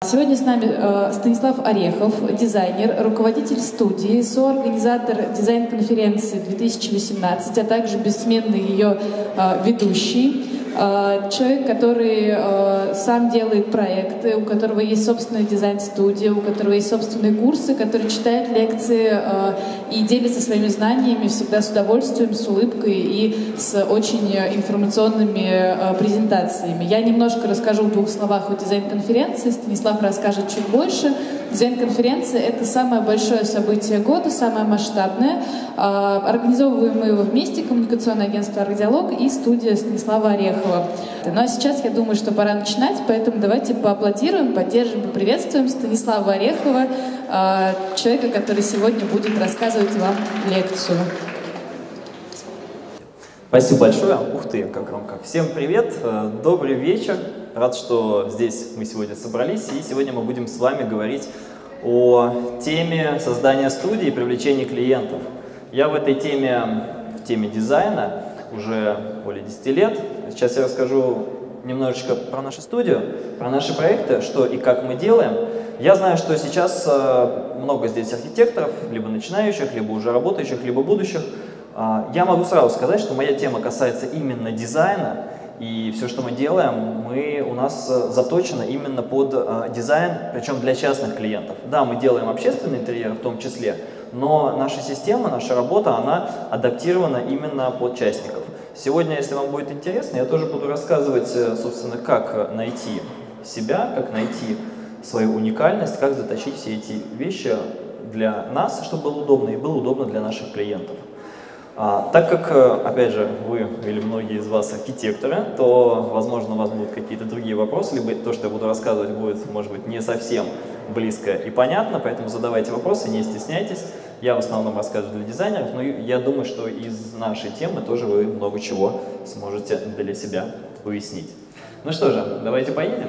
Сегодня с нами Станислав Орехов, дизайнер, руководитель студии, соорганизатор дизайн-конференции 2018, а также бессменный ее ведущий. Человек, который сам делает проекты, у которого есть собственная дизайн-студия, у которого есть собственные курсы, который читает лекции и делится своими знаниями всегда с удовольствием, с улыбкой и с очень информационными презентациями. Я немножко расскажу в двух словах о дизайн-конференции, Станислав расскажет чуть больше. Дизайн-конференция — это самое большое событие года, самое масштабное. Организовываем мы его вместе, коммуникационное агентство «Аркдиалог» и студия Станислава Орехова. Ну а сейчас, я думаю, что пора начинать, поэтому давайте поаплодируем, поддержим, поприветствуем Станислава Орехова, человека, который сегодня будет рассказывать вам лекцию. Спасибо большое. Ух ты, как громко. Всем привет, добрый вечер. Рад, что здесь мы сегодня собрались, и сегодня мы будем с вами говорить о теме создания студии и привлечения клиентов. Я в этой теме, в теме дизайна, уже более 10 лет. Сейчас я расскажу немножечко про нашу студию, про наши проекты, что и как мы делаем. Я знаю, что сейчас много здесь архитекторов, либо начинающих, либо уже работающих, либо будущих. Я могу сразу сказать, что моя тема касается именно дизайна, и все, что мы делаем, у нас заточено именно под дизайн, причем для частных клиентов. Да, мы делаем общественный интерьер в том числе, но наша система, наша работа, она адаптирована именно под частников. Сегодня, если вам будет интересно, я тоже буду рассказывать, собственно, как найти себя, как найти свою уникальность, как заточить все эти вещи для нас, чтобы было удобно, и было удобно для наших клиентов. Так как, опять же, вы или многие из вас архитекторы, то, возможно, у вас будут какие-то другие вопросы, либо то, что я буду рассказывать, будет, может быть, не совсем близко и понятно, поэтому задавайте вопросы, не стесняйтесь. Я в основном рассказываю для дизайнеров, но я думаю, что из нашей темы тоже вы много чего сможете для себя уяснить. Ну что же, давайте поедем.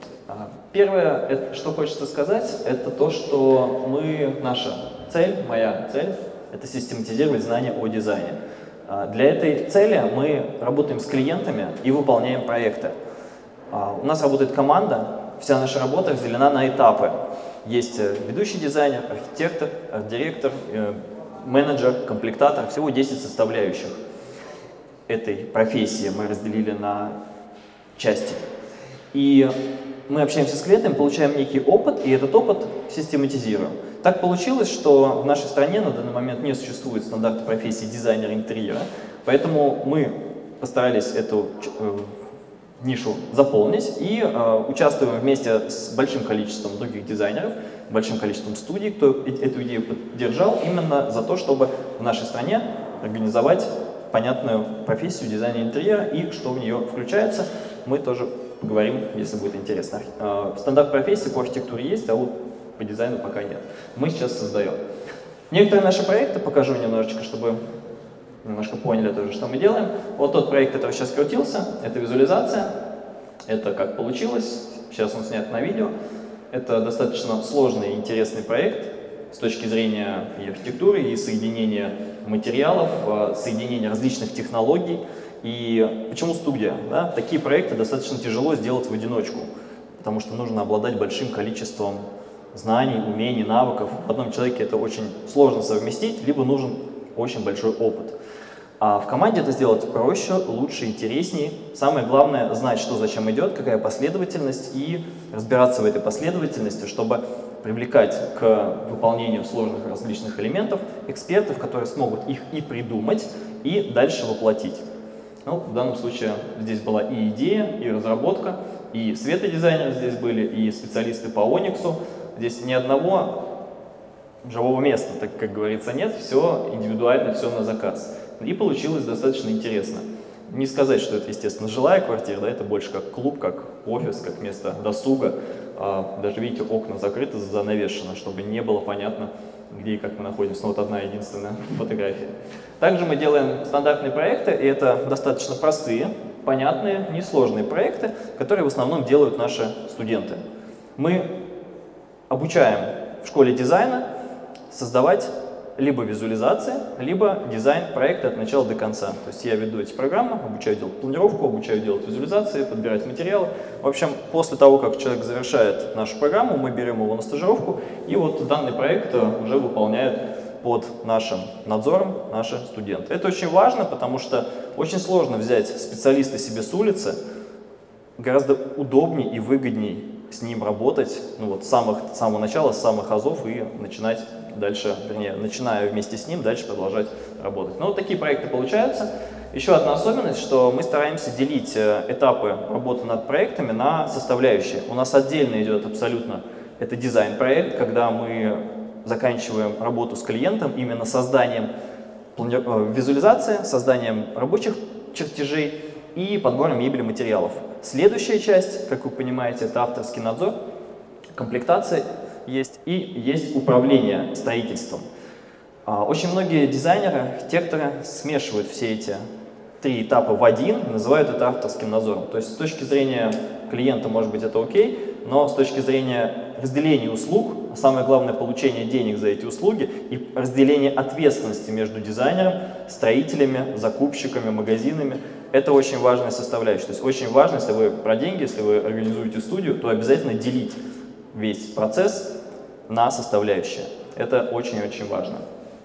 Первое, что хочется сказать, это то, что наша цель, моя цель, это систематизировать знания о дизайне. Для этой цели мы работаем с клиентами и выполняем проекты. У нас работает команда, вся наша работа разделена на этапы. Есть ведущий дизайнер, архитектор, арт-директор, менеджер, комплектатор, всего 10 составляющих этой профессии мы разделили на части. И мы общаемся с клиентами, получаем некий опыт, и этот опыт систематизируем. Так получилось, что в нашей стране на данный момент не существует стандарта профессии дизайнера интерьера, поэтому мы постарались эту нишу заполнить и участвуем вместе с большим количеством других дизайнеров, большим количеством студий, кто эту идею поддержал именно за то, чтобы в нашей стране организовать понятную профессию дизайна интерьера и что в нее включается, мы тоже поговорим, если будет интересно. Стандарт профессии по архитектуре есть, а вот по дизайну пока нет. Мы сейчас создаем. Некоторые наши проекты покажу немножечко, чтобы немножко поняли тоже, что мы делаем. Вот тот проект, который сейчас крутился, это визуализация. Это как получилось. Сейчас он снят на видео. Это достаточно сложный и интересный проект с точки зрения и архитектуры, и соединения материалов, соединения различных технологий. И почему студия? Да? Такие проекты достаточно тяжело сделать в одиночку, потому что нужно обладать большим количеством знаний, умений, навыков. В одном человеке это очень сложно совместить, либо нужен очень большой опыт. А в команде это сделать проще, лучше, интереснее. Самое главное — знать, что зачем идет, какая последовательность, и разбираться в этой последовательности, чтобы привлекать к выполнению сложных различных элементов экспертов, которые смогут их и придумать, и дальше воплотить. Ну, в данном случае здесь была и идея, и разработка, и светодизайнеры здесь были, и специалисты по Ониксу. Здесь ни одного живого места, так как говорится, нет, все индивидуально, все на заказ. И получилось достаточно интересно. Не сказать, что это, естественно, жилая квартира, да, это больше как клуб, как офис, как место досуга. Даже, видите, окна закрыты, занавешено, чтобы не было понятно, где и как мы находимся. Но вот одна единственная фотография. Также мы делаем стандартные проекты, и это достаточно простые, понятные, несложные проекты, которые в основном делают наши студенты. Мы обучаем в школе дизайна создавать либо визуализация, либо дизайн проекта от начала до конца. То есть я веду эти программы, обучаю делать планировку, обучаю делать визуализации, подбирать материалы. В общем, после того, как человек завершает нашу программу, мы берем его на стажировку, и вот данный проект уже выполняют под нашим надзором наши студенты. Это очень важно, потому что очень сложно взять специалиста себе с улицы, гораздо удобнее и выгоднее с ним работать, ну вот с самого начала, с самых азов и начинать дальше, вернее, начиная вместе с ним, дальше продолжать работать. Но вот такие проекты получаются. Еще одна особенность, что мы стараемся делить этапы работы над проектами на составляющие. У нас отдельно идет абсолютно, это дизайн-проект, когда мы заканчиваем работу с клиентом именно созданием визуализации, созданием рабочих чертежей и подбором мебели, материалов. Следующая часть, как вы понимаете, это авторский надзор, комплектация есть и есть управление строительством. Очень многие дизайнеры, архитекторы смешивают все эти три этапа в один и называют это авторским надзором. То есть с точки зрения клиента, может быть, это окей, но с точки зрения разделения услуг, а самое главное, получение денег за эти услуги и разделение ответственности между дизайнером, строителями, закупщиками, магазинами, это очень важная составляющая. То есть очень важно, если вы про деньги, если вы организуете студию, то обязательно делить весь процесс на составляющие. Это очень-очень важно.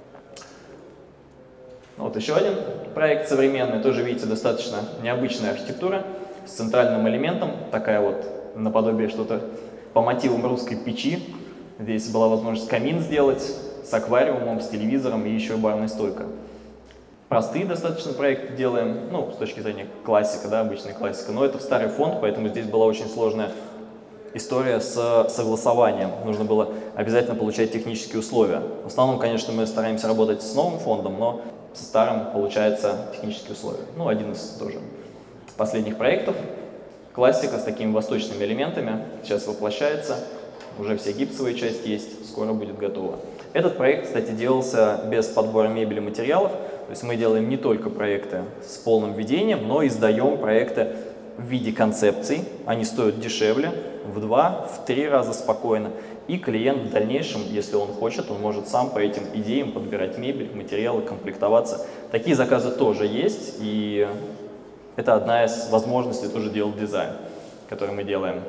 Вот еще один проект современный, тоже, видите, достаточно необычная архитектура с центральным элементом, такая вот наподобие что-то по мотивам русской печи. Здесь была возможность камин сделать с аквариумом, с телевизором и еще и барная стойка. Простые достаточно проекты делаем, ну, с точки зрения классика, да, обычная классика, но это в старый фонд, поэтому здесь была очень сложная история с согласованием. Нужно было обязательно получать технические условия. В основном, конечно, мы стараемся работать с новым фондом, но со старым получается технические условия. Ну, один из тоже последних проектов. Классика с такими восточными элементами сейчас воплощается. Уже все гипсовые части есть, скоро будет готово. Этот проект, кстати, делался без подбора мебели, материалов. То есть мы делаем не только проекты с полным введением, но и издаем проекты в виде концепций. Они стоят дешевле, в 2-3 раза спокойно. И клиент в дальнейшем, если он хочет, он может сам по этим идеям подбирать мебель, материалы, комплектоваться. Такие заказы тоже есть, и это одна из возможностей тоже делать дизайн, который мы делаем.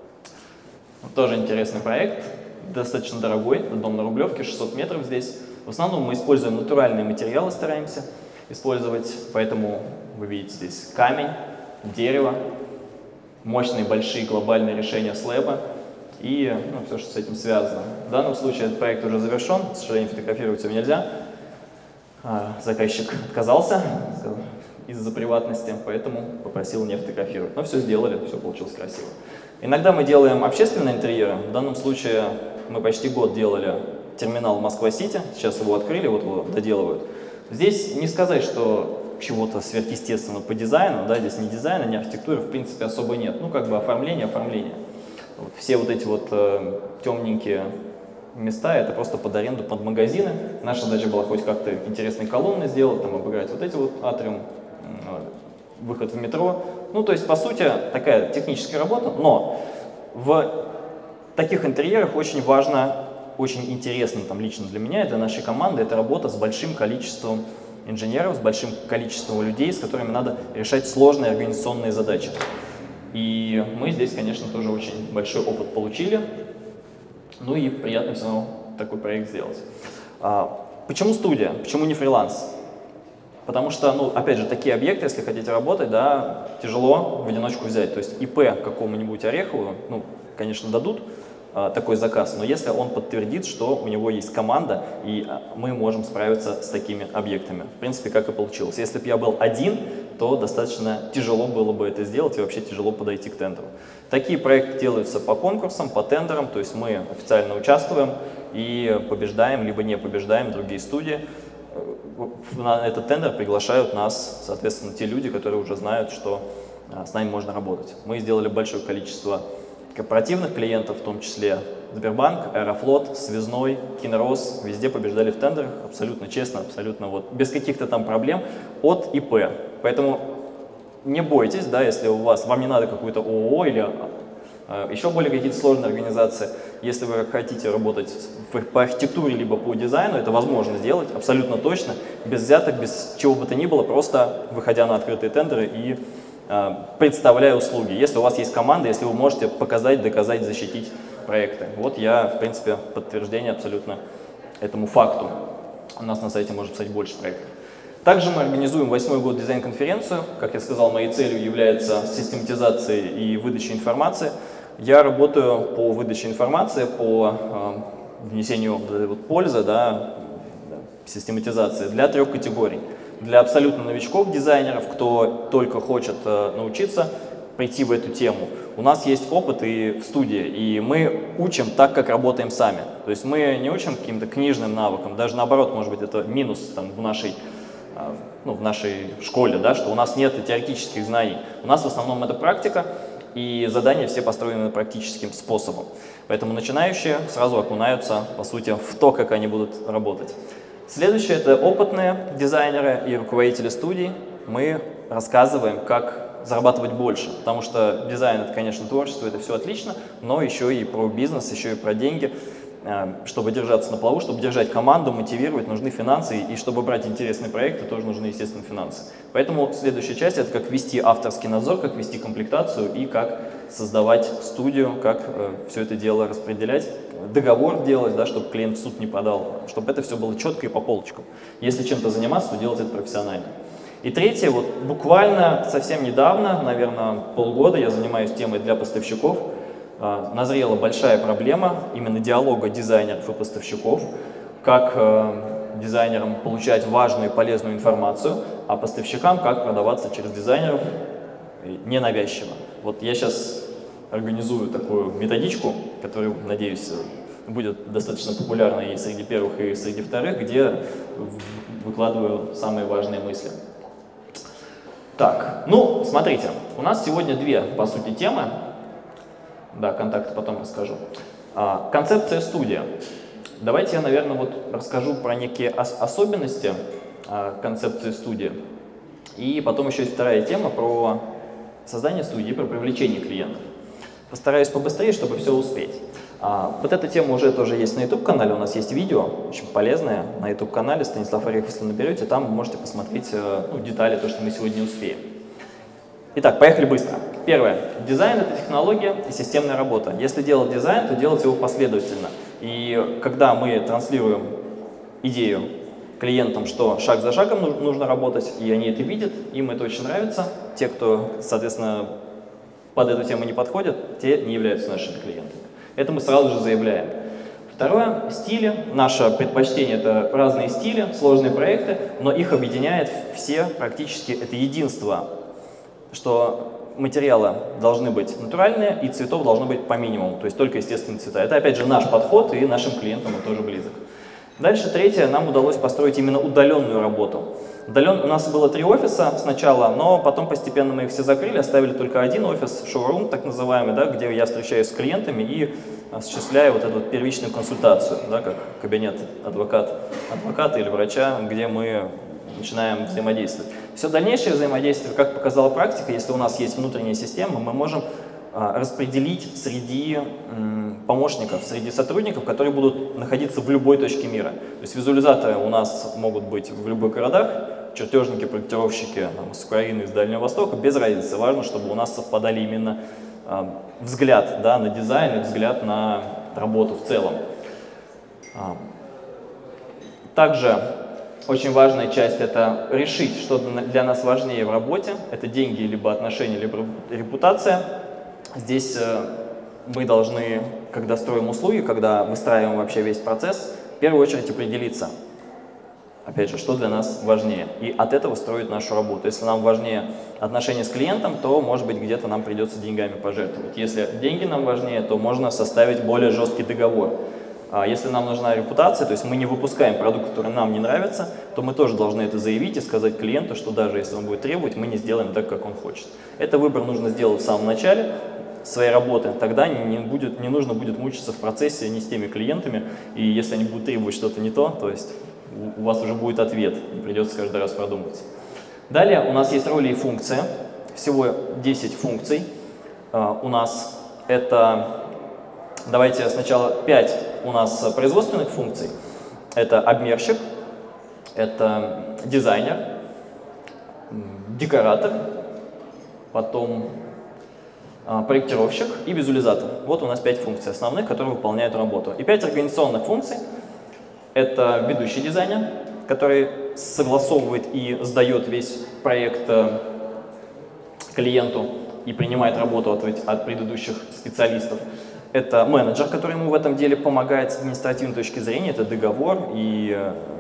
Тоже интересный проект, достаточно дорогой, дом на Рублевке, 600 метров здесь. В основном мы используем натуральные материалы, стараемся использовать, поэтому вы видите здесь камень, дерево, мощные большие глобальные решения слэба и все, что с этим связано. В данном случае этот проект уже завершен, к сожалению, фотографировать его нельзя. Заказчик отказался из-за приватности, поэтому попросил не фотографировать. Но все сделали, все получилось красиво. Иногда мы делаем общественные интерьеры. В данном случае мы почти год делали терминал Москва-Сити, сейчас его открыли, вот его доделывают. Здесь не сказать, что чего-то сверхъестественного по дизайну, да, здесь ни дизайна, ни архитектуры в принципе особо нет. Ну, как бы оформление. Вот все вот эти вот темненькие места, это просто под аренду, под магазины. Наша задача была хоть как-то интересные колонны сделать, там обыграть вот эти вот атриум, выход в метро. Ну, то есть, по сути, такая техническая работа, но в таких интерьерах очень важно, очень интересно там лично для меня и для нашей команды, это работа с большим количеством инженеров, с большим количеством людей, с которыми надо решать сложные организационные задачи. И мы здесь, конечно, тоже очень большой опыт получили. Ну и приятно все равно такой проект сделать. Почему студия? Почему не фриланс? Потому что, ну, опять же, такие объекты, если хотите работать, да, тяжело в одиночку взять. То есть ИП какому-нибудь Орехову, ну, конечно, дадут такой заказ, но если он подтвердит, что у него есть команда, и мы можем справиться с такими объектами. В принципе, как и получилось. Если бы я был один, то достаточно тяжело было бы это сделать и вообще тяжело подойти к тендеру. Такие проекты делаются по конкурсам, по тендерам, то есть мы официально участвуем и побеждаем, либо не побеждаем другие студии. На этот тендер приглашают нас, соответственно, те люди, которые уже знают, что с нами можно работать. Мы сделали большое количество корпоративных клиентов, в том числе Сбербанк, Аэрофлот, Связной, Кинрос, везде побеждали в тендерах, абсолютно честно, абсолютно вот, без каких-то там проблем от ИП. Поэтому не бойтесь, да, если вам не надо какую-то ООО или еще более какие-то сложные организации. Если вы хотите работать по архитектуре либо по дизайну, это возможно сделать абсолютно точно, без взяток, без чего бы то ни было, просто выходя на открытые тендеры и представляя услуги. Если у вас есть команда, если вы можете показать, доказать, защитить проекты. Вот я, в принципе, подтверждение абсолютно этому факту. У нас на сайте можно писать больше проектов. Также мы организуем 8-й год дизайн-конференцию. Как я сказал, моей целью является систематизация и выдача информации. Я работаю по выдаче информации, по внесению пользы, систематизации для 3 категорий. Для абсолютно новичков, дизайнеров, кто только хочет научиться прийти в эту тему. У нас есть опыт и в студии, и мы учим так, как работаем сами. То есть мы не учим каким-то книжным навыкам, даже наоборот, может быть, это минус в нашей школе, что у нас нет теоретических знаний. У нас в основном это практика, и задания все построены практическим способом. Поэтому начинающие сразу окунаются, по сути, в то, как они будут работать. Следующее – это опытные дизайнеры и руководители студий. Мы рассказываем, как зарабатывать больше, потому что дизайн – это, конечно, творчество, это все отлично, но еще и про бизнес, еще и про деньги. Чтобы держаться на плаву, чтобы держать команду, мотивировать, нужны финансы, и чтобы брать интересные проекты, тоже нужны, естественно, финансы. Поэтому следующая часть – это как вести авторский надзор, как вести комплектацию и как создавать студию, как все это дело распределять, договор делать, чтобы клиент в суд не подал, чтобы это все было четко и по полочкам. Если чем-то заниматься, то делать это профессионально. И третье, буквально совсем недавно, наверное, полгода я занимаюсь темой для поставщиков. Назрела большая проблема именно диалога дизайнеров и поставщиков, как дизайнерам получать важную и полезную информацию, а поставщикам как продаваться через дизайнеров ненавязчиво. Вот я сейчас организую такую методичку, которая, надеюсь, будет достаточно популярна и среди первых, и среди вторых, где выкладываю самые важные мысли. Так, смотрите, у нас сегодня две, по сути, темы. Да, контакты потом расскажу. Концепция студии. Давайте я, наверное, расскажу про некие особенности концепции студии. И потом еще есть вторая тема про создание студии, про привлечение клиентов. Постараюсь побыстрее, чтобы все успеть. Вот эта тема уже тоже есть на YouTube-канале, у нас есть видео, очень полезное на YouTube-канале, Станислав Орехов, если наберете, там вы можете посмотреть детали, то, что мы сегодня успеем. Итак, поехали быстро. Первое. Дизайн – это технология и системная работа. Если делать дизайн, то делать его последовательно. И когда мы транслируем идею клиентам, что шаг за шагом нужно работать, и они это видят, им это очень нравится. Те, кто, соответственно, под эту тему не подходят, те не являются нашими клиентами. Это мы сразу же заявляем. Второе – стили. Наше предпочтение – это разные стили, сложные проекты, но их объединяет все практически это единство, что материалы должны быть натуральные и цветов должно быть по минимуму, то есть только естественные цвета. Это, опять же, наш подход, и нашим клиентам он тоже близок. Дальше третье, нам удалось построить именно удаленную работу. У нас было 3 офиса сначала, но потом постепенно мы их все закрыли, оставили только один офис, шоурум так называемый, где я встречаюсь с клиентами и осуществляю эту первичную консультацию, как кабинет адвоката или врача, где мы начинаем взаимодействовать. Все дальнейшее взаимодействие, как показала практика, если у нас есть внутренняя система, мы можем распределить среди помощников, среди сотрудников, которые будут находиться в любой точке мира. То есть визуализаторы у нас могут быть в любых городах, чертежники, проектировщики с Украины, из Дальнего Востока, без разницы. Важно, чтобы у нас совпадали именно взгляд на дизайн и взгляд на работу в целом. Также очень важная часть – это решить, что для нас важнее в работе. Это деньги, либо отношения, либо репутация. Здесь мы должны, когда строим услуги, когда выстраиваем вообще весь процесс, в первую очередь определиться, опять же, что для нас важнее. И от этого строить нашу работу. Если нам важнее отношения с клиентом, то, может быть, где-то нам придется деньгами пожертвовать. Если деньги нам важнее, то можно составить более жесткий договор. Если нам нужна репутация, то есть мы не выпускаем продукт, который нам не нравится, то мы тоже должны это заявить и сказать клиенту, что даже если он будет требовать, мы не сделаем так, как он хочет. Это выбор нужно сделать в самом начале своей работы, тогда не нужно будет мучиться в процессе ни с теми клиентами, и если они будут требовать что-то не то есть у вас уже будет ответ, не придется каждый раз продумывать. Далее у нас есть роли и функции, всего 10 функций. У нас Это, давайте сначала 5 у нас производственных функций. Это обмерщик, это дизайнер, декоратор, потом проектировщик и визуализатор. Вот у нас 5 функций основных, которые выполняют работу. И 5 организационных функций. Это ведущий дизайнер, который согласовывает и сдает весь проект клиенту и принимает работу от предыдущих специалистов. Это менеджер, который ему в этом деле помогает с административной точки зрения. Это договор и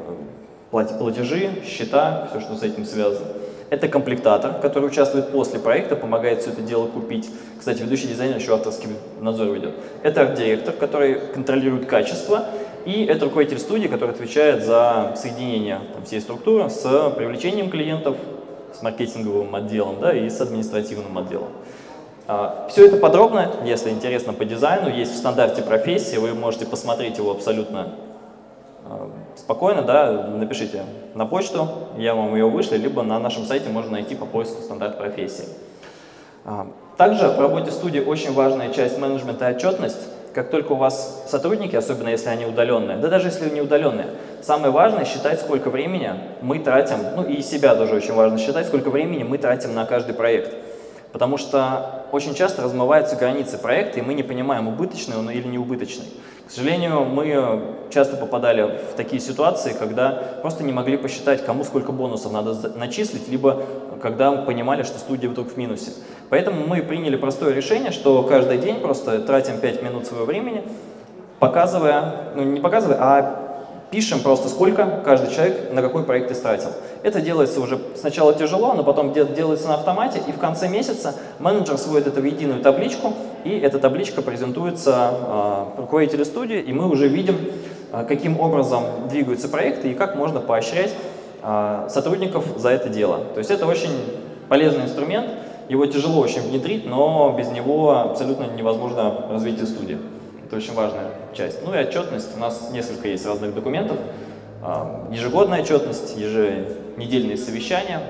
платежи, счета, все, что с этим связано. Это комплектатор, который участвует после проекта, помогает все это дело купить. Кстати, ведущий дизайнер еще авторский надзор ведет. Это арт-директор, который контролирует качество. И это руководитель студии, который отвечает за соединение всей структуры с привлечением клиентов, с маркетинговым отделом, да, и с административным отделом. Все это подробно, если интересно по дизайну, есть в стандарте профессии, вы можете посмотреть его абсолютно спокойно, да, напишите на почту, я вам ее вышлю, либо на нашем сайте можно найти по поиску стандарт профессии. Также в работе студии очень важная часть менеджмента и отчетность. Как только у вас сотрудники, особенно если они удаленные, да даже если не удаленные, самое важное считать, сколько времени мы тратим, ну и себя тоже очень важно считать, сколько времени мы тратим на каждый проект. Потому что очень часто размываются границы проекта, и мы не понимаем, убыточный он или не убыточный. К сожалению, мы часто попадали в такие ситуации, когда просто не могли посчитать, кому сколько бонусов надо начислить, либо когда мы понимали, что студия вдруг в минусе. Поэтому мы приняли простое решение, что каждый день просто тратим 5 минут своего времени, показывая, ну не показывая, а пишем просто, сколько каждый человек на какой проект истратил. Это делается уже сначала тяжело, но потом делается на автомате, и в конце месяца менеджер сводит это в единую табличку, и эта табличка презентуется руководителю студии, и мы уже видим, каким образом двигаются проекты и как можно поощрять сотрудников за это дело. То есть это очень полезный инструмент, его тяжело очень внедрить, но без него абсолютно невозможно развитие студии. Это очень важная часть. Ну и отчетность. У нас несколько есть разных документов. Ежегодная отчетность, еженедельные совещания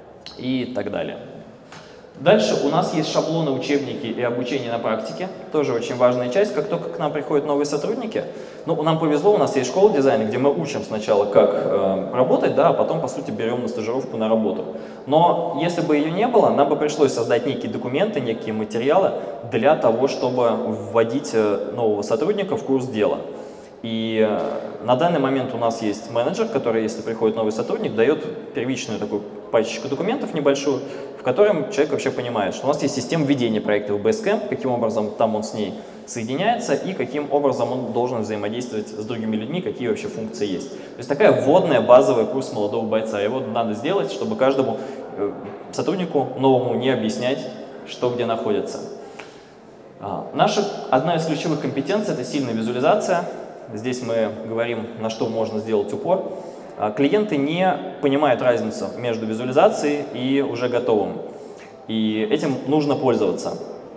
и так далее. Дальше у нас есть шаблоны, учебники и обучение на практике. Тоже очень важная часть. Как только к нам приходят новые сотрудники, ну, нам повезло, у нас есть школа дизайна, где мы учим сначала, как работать, да, а потом, по сути, берем на стажировку на работу. Но если бы ее не было, нам бы пришлось создать некие документы, некие материалы для того, чтобы вводить нового сотрудника в курс дела. И на данный момент у нас есть менеджер, который, если приходит новый сотрудник, дает первичную такую пачечку документов небольшую, в котором человек вообще понимает, что у нас есть система ведения проекта в Basecamp, каким образом там он с ней соединяется и каким образом он должен взаимодействовать с другими людьми, какие вообще функции есть. То есть такая вводная, базовый курс молодого бойца. Его надо сделать, чтобы каждому сотруднику новому не объяснять, что где находится. Наша одна из ключевых компетенций – это сильная визуализация. Здесь мы говорим, на что можно сделать упор. Клиенты не понимают разницу между визуализацией и уже готовым. И этим нужно пользоваться.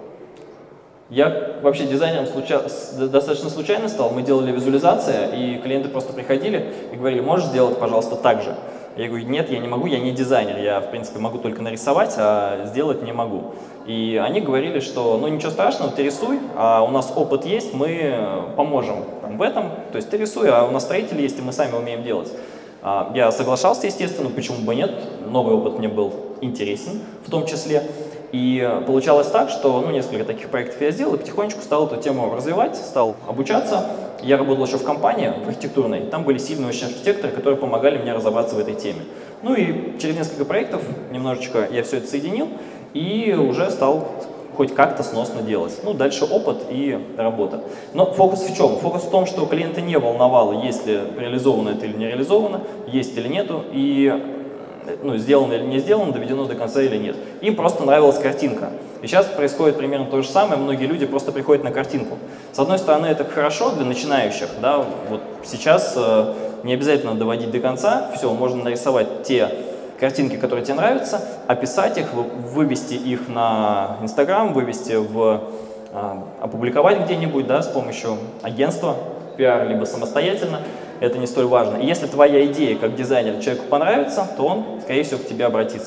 Я вообще дизайнером достаточно случайно стал. Мы делали визуализацию, и клиенты просто приходили и говорили: можешь сделать, пожалуйста, так же. Я говорю: нет, я не могу, я не дизайнер, я, в принципе, могу только нарисовать, а сделать не могу. И они говорили, что ну ничего страшного, ты рисуй, а у нас опыт есть, мы поможем в этом. То есть ты рисуй, а у нас строители есть, и мы сами умеем делать. Я соглашался, естественно, почему бы нет, новый опыт мне был интересен в том числе. И получалось так, что ну, несколько таких проектов я сделал и потихонечку стал эту тему развивать, стал обучаться. Я работал еще в компании, в архитектурной, там были сильные очень архитекторы, которые помогали мне разобраться в этой теме. Ну и через несколько проектов немножечко я все это соединил и уже стал хоть как-то сносно делать. Ну, дальше опыт и работа. Но фокус в чем? Фокус в том, что клиента не волновало, есть ли реализовано это или не реализовано, есть или нету, и ну, сделано или не сделано, доведено до конца или нет. Им просто нравилась картинка. И сейчас происходит примерно то же самое, многие люди просто приходят на картинку. С одной стороны, это хорошо для начинающих, да, вот сейчас не обязательно доводить до конца, все, можно нарисовать те картинки, которые тебе нравятся, описать их, вывести их на Instagram, вывести опубликовать где-нибудь, да, с помощью агентства, пиар, либо самостоятельно. Это не столь важно. И если твоя идея как дизайнер человеку понравится, то он, скорее всего, к тебе обратится.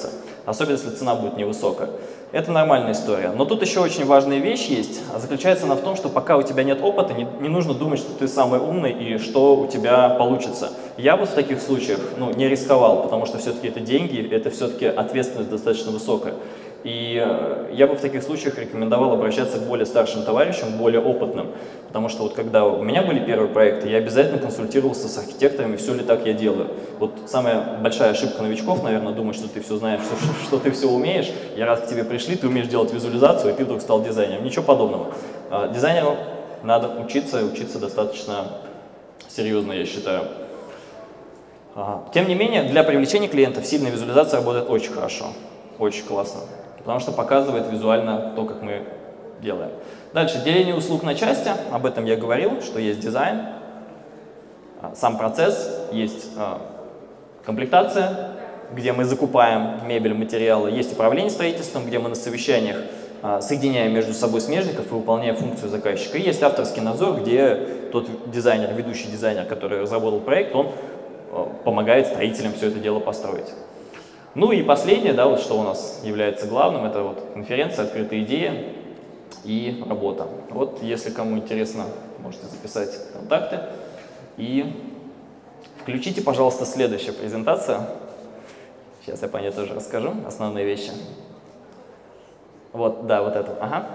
особенно если цена будет невысокая. Это нормальная история. Но тут еще очень важная вещь есть, заключается она в том, что пока у тебя нет опыта, не нужно думать, что ты самый умный и что у тебя получится. Я вот в таких случаях не рисковал, потому что все-таки это деньги, это все-таки ответственность достаточно высокая. И я бы в таких случаях рекомендовал обращаться к более старшим товарищам, более опытным. Потому что вот когда у меня были первые проекты, я обязательно консультировался с архитекторами, все ли так я делаю. Вот самая большая ошибка новичков, наверное, думать, что ты все знаешь, что ты все умеешь. Я раз к тебе пришли, ты умеешь делать визуализацию, и ты вдруг стал дизайнером. Ничего подобного. Дизайнеру надо учиться достаточно серьезно, я считаю. Тем не менее, для привлечения клиентов сильная визуализация работает очень хорошо, очень классно. Потому что показывает визуально то, как мы делаем. Дальше, деление услуг на части. Об этом я говорил, что есть дизайн, сам процесс, есть комплектация, где мы закупаем мебель, материалы, есть управление строительством, где мы на совещаниях соединяем между собой смежников и выполняем функцию заказчика. И есть авторский надзор, где тот дизайнер, ведущий дизайнер, который разработал проект, он помогает строителям все это дело построить. Ну и последнее, да, вот что у нас является главным, это вот конференция, открытые идеи и работа. Вот если кому интересно, можете записать контакты и включите, пожалуйста, следующую презентацию. Сейчас я по ней тоже расскажу, основные вещи. Вот, да, вот это. Ага.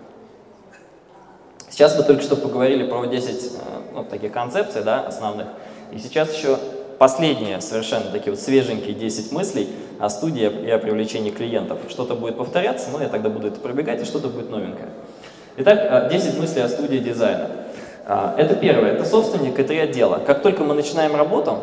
Сейчас мы только что поговорили про 10 таких концепций, да, основных. И сейчас еще последние, совершенно такие вот свеженькие 10 мыслей о студии и о привлечении клиентов. Что-то будет повторяться, но я тогда буду это пробегать, и что-то будет новенькое. Итак, 10 мыслей о студии дизайна. Это первое, это собственник и 3 отдела. Как только мы начинаем работу,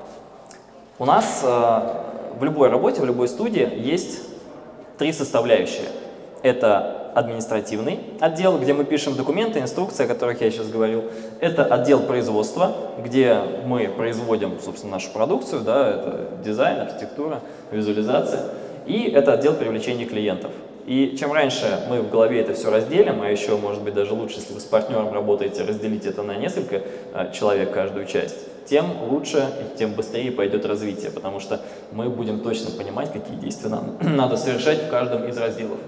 у нас в любой работе, в любой студии есть 3 составляющие. Это административный отдел, где мы пишем документы, инструкции, о которых я сейчас говорил. Это отдел производства, где мы производим, собственно, нашу продукцию, да, это дизайн, архитектура, визуализация. И это отдел привлечения клиентов. И чем раньше мы в голове это все разделим, а еще, может быть, даже лучше, если вы с партнером работаете, разделить это на несколько человек, каждую часть, тем лучше и тем быстрее пойдет развитие, потому что мы будем точно понимать, какие действия нам надо совершать в каждом из разделов.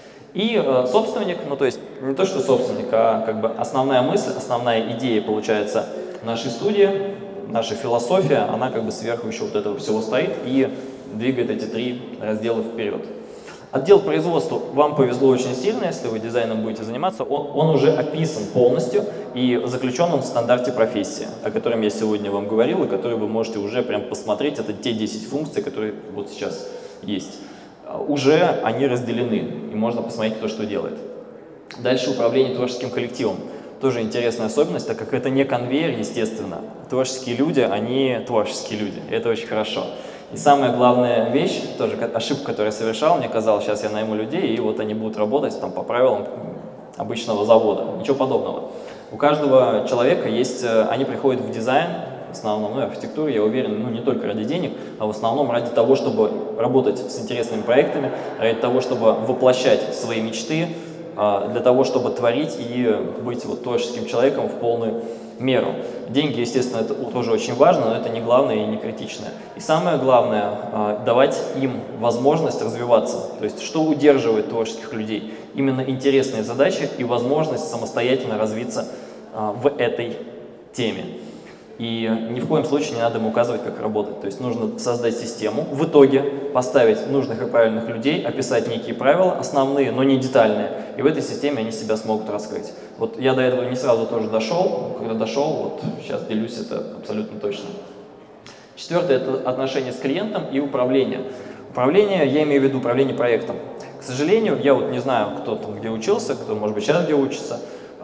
И собственник, то есть не то, что собственник, а как бы основная мысль, основная идея, получается, нашей студии, наша философия, она как бы сверху еще вот этого всего стоит и двигает эти 3 раздела вперед. Отдел производства, вам повезло очень сильно, если вы дизайном будете заниматься, он уже описан полностью и заключен он в стандарте профессии, о котором я сегодня вам говорил, и который вы можете уже прям посмотреть, это те 10 функций, которые вот сейчас есть. Уже они разделены, и можно посмотреть, кто что делает. Дальше управление творческим коллективом. Тоже интересная особенность, так как это не конвейер, естественно. Творческие люди, они творческие люди, и это очень хорошо. И самая главная вещь, тоже ошибка, которую я совершал, мне казалось, сейчас я найму людей, и вот они будут работать там, по правилам обычного завода. Ничего подобного. У каждого человека есть, они приходят в дизайн, в основном, архитектуру, я уверен, не только ради денег, а в основном ради того, чтобы работать с интересными проектами, ради того, чтобы воплощать свои мечты, для того, чтобы творить и быть вот творческим человеком в полную меру. Деньги, естественно, это тоже очень важно, но это не главное и не критичное. И самое главное, давать им возможность развиваться. То есть, что удерживает творческих людей? Именно интересные задачи и возможность самостоятельно развиться в этой теме. И ни в коем случае не надо им указывать, как работать. То есть нужно создать систему, в итоге поставить нужных и правильных людей, описать некие правила, основные, но не детальные. И в этой системе они себя смогут раскрыть. Вот я до этого не сразу тоже дошел. Когда дошел, вот сейчас делюсь это абсолютно точно. Четвертое – это отношения с клиентом и управление. Управление, я имею в виду управление проектом. К сожалению, я вот не знаю, кто там где учился, кто, может быть, сейчас где учится.